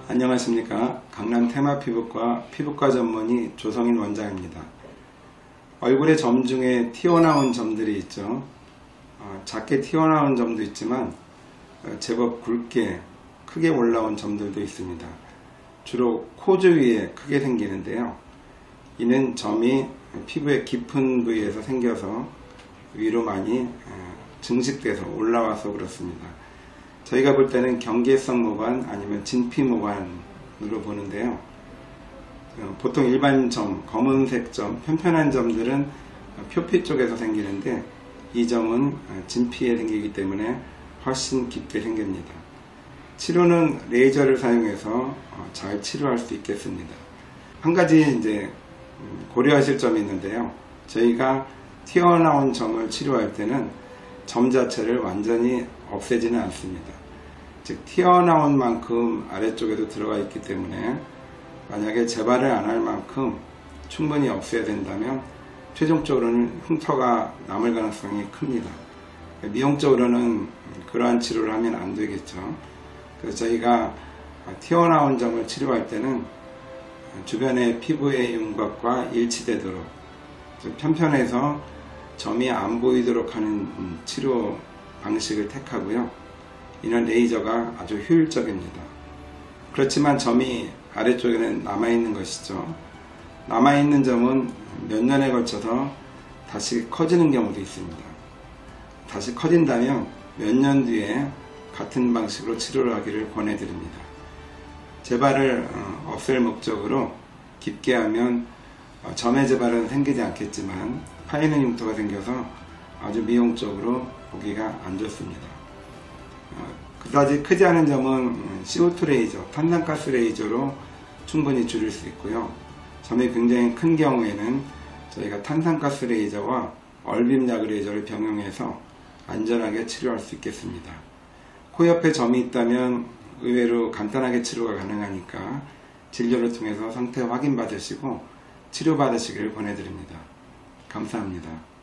안녕하십니까. 강남 테마피부과 피부과 전문의 조성인 원장입니다. 얼굴에 점 중에 튀어나온 점들이 있죠. 작게 튀어나온 점도 있지만 제법 굵게 크게 올라온 점들도 있습니다. 주로 코 주위에 크게 생기는데요. 이는 점이 피부의 깊은 부위에서 생겨서 위로 많이 증식돼서 올라와서 그렇습니다. 저희가 볼 때는 경계성 모관 아니면 진피 모관으로 보는데요. 보통 일반 점, 검은색 점, 편편한 점들은 표피 쪽에서 생기는데 이 점은 진피에 생기기 때문에 훨씬 깊게 생깁니다. 치료는 레이저를 사용해서 잘 치료할 수 있겠습니다. 한 가지 이제 고려하실 점이 있는데요. 저희가 튀어나온 점을 치료할 때는 점 자체를 완전히 없애지는 않습니다. 즉 튀어나온 만큼 아래쪽에도 들어가 있기 때문에 만약에 재발을 안 할 만큼 충분히 없애야 된다면 최종적으로는 흉터가 남을 가능성이 큽니다. 미용적으로는 그러한 치료를 하면 안 되겠죠. 그래서 저희가 튀어나온 점을 치료할 때는 주변의 피부의 윤곽과 일치되도록 즉 편편해서 점이 안 보이도록 하는 치료 방식을 택하고요. 이는 레이저가 아주 효율적입니다. 그렇지만 점이 아래쪽에는 남아있는 것이죠. 남아있는 점은 몇 년에 걸쳐서 다시 커지는 경우도 있습니다. 다시 커진다면 몇 년 뒤에 같은 방식으로 치료를 하기를 권해드립니다. 재발을 없앨 목적으로 깊게 하면 점의 재발은 생기지 않겠지만 파이는 흉터가 생겨서 아주 미용적으로 보기가 안 좋습니다. 그다지 크지 않은 점은 CO2 레이저, 탄산가스 레이저로 충분히 줄일 수 있고요. 점이 굉장히 큰 경우에는 저희가 탄산가스 레이저와 얼빔약 레이저를 병용해서 안전하게 치료할 수 있겠습니다. 코 옆에 점이 있다면 의외로 간단하게 치료가 가능하니까 진료를 통해서 상태 확인 받으시고 치료 받으시기를 권해드립니다. 감사합니다.